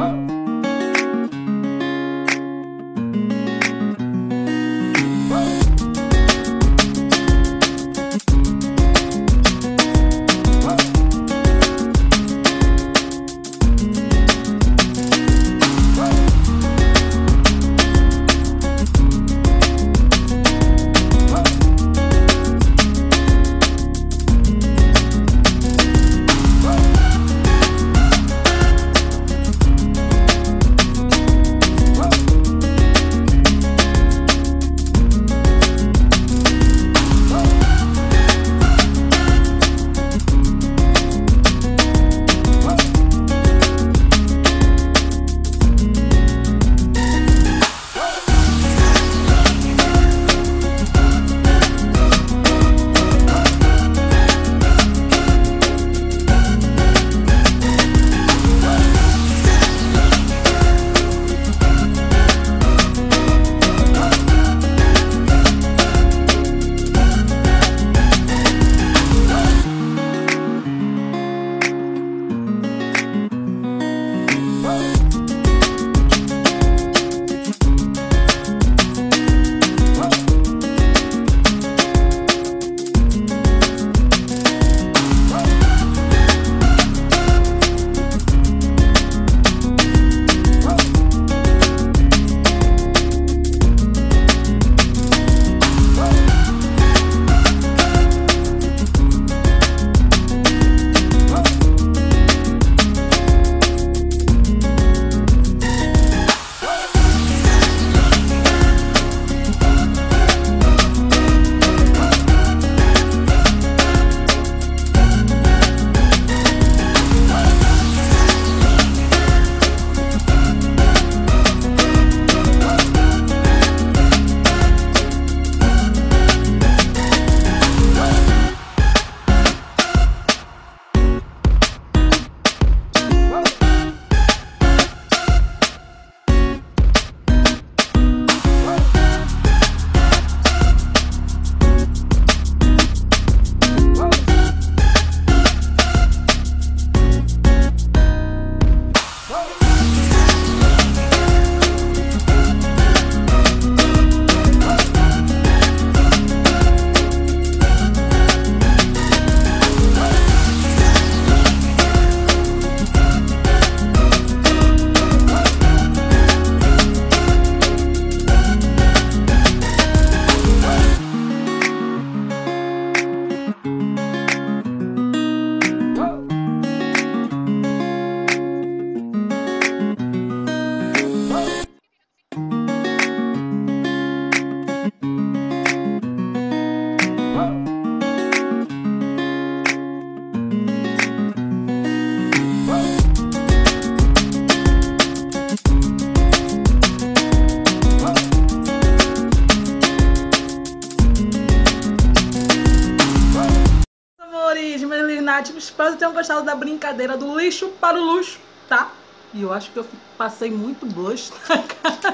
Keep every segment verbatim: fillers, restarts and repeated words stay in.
Espero que tenham gostado da brincadeira do lixo para o luxo, tá? E eu acho que eu passei muito blush na cara.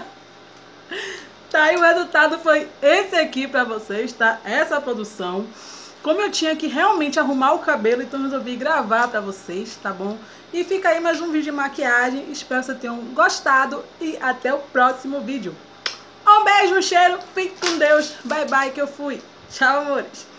Tá, e o resultado foi esse aqui pra vocês, tá? Essa produção. Como eu tinha que realmente arrumar o cabelo, então eu resolvi gravar pra vocês, tá bom? E fica aí mais um vídeo de maquiagem. Espero que vocês tenham gostado e até o próximo vídeo. Um beijo, um cheiro, fique com Deus. Bye, bye, que eu fui. Tchau, amores.